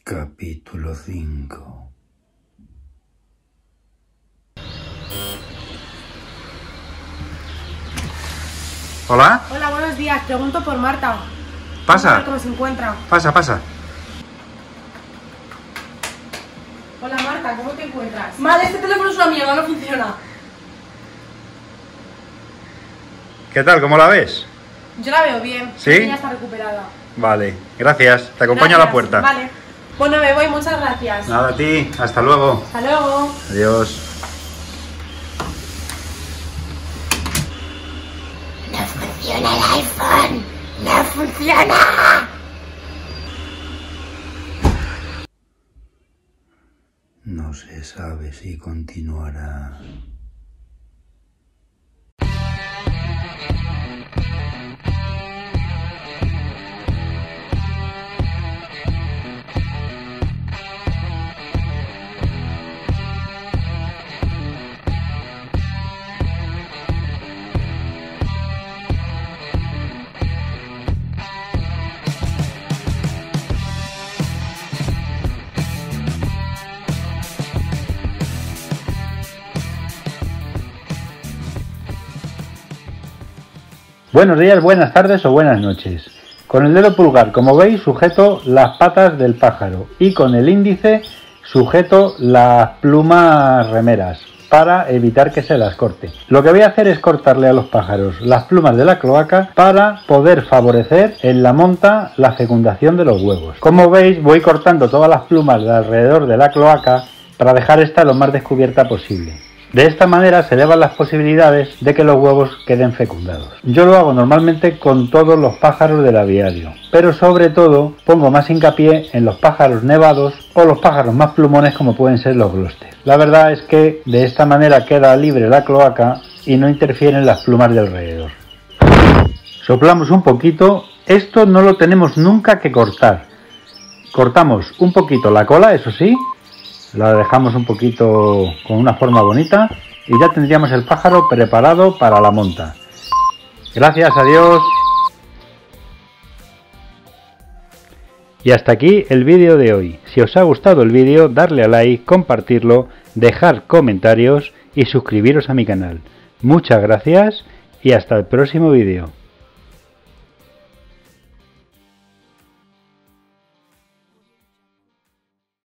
Capítulo 5. ¿Hola? Hola, buenos días. Pregunto por Marta. Pasa. ¿Cómo se encuentra? Pasa. Hola, Marta, ¿cómo te encuentras? Mal, este teléfono es una mierda, no funciona. ¿Qué tal? ¿Cómo la ves? Yo la veo bien. ¿Sí? Ella está recuperada. Vale, gracias. Te acompaño a la puerta. Vale. Bueno, me voy. Muchas gracias. Nada, a ti. Hasta luego. Hasta luego. Adiós. No funciona el iPhone. No funciona. No se sabe si continuará. Buenos días, buenas tardes o buenas noches. Con el dedo pulgar, como veis, sujeto las patas del pájaro y con el índice sujeto las plumas remeras para evitar que se las corte. Lo que voy a hacer es cortarle a los pájaros las plumas de la cloaca para poder favorecer en la monta la fecundación de los huevos. Como veis, voy cortando todas las plumas de alrededor de la cloaca para dejar esta lo más descubierta posible. De esta manera se elevan las posibilidades de que los huevos queden fecundados. Yo lo hago normalmente con todos los pájaros del aviario, pero sobre todo pongo más hincapié en los pájaros nevados o los pájaros más plumones como pueden ser los glóster. La verdad es que de esta manera queda libre la cloaca y no interfieren las plumas de alrededor. Soplamos un poquito. Esto no lo tenemos nunca que cortar. Cortamos un poquito la cola, eso sí. La dejamos un poquito con una forma bonita y ya tendríamos el pájaro preparado para la monta. Gracias, adiós. Y hasta aquí el vídeo de hoy. Si os ha gustado el vídeo, darle a like, compartirlo, dejar comentarios y suscribiros a mi canal. Muchas gracias y hasta el próximo vídeo.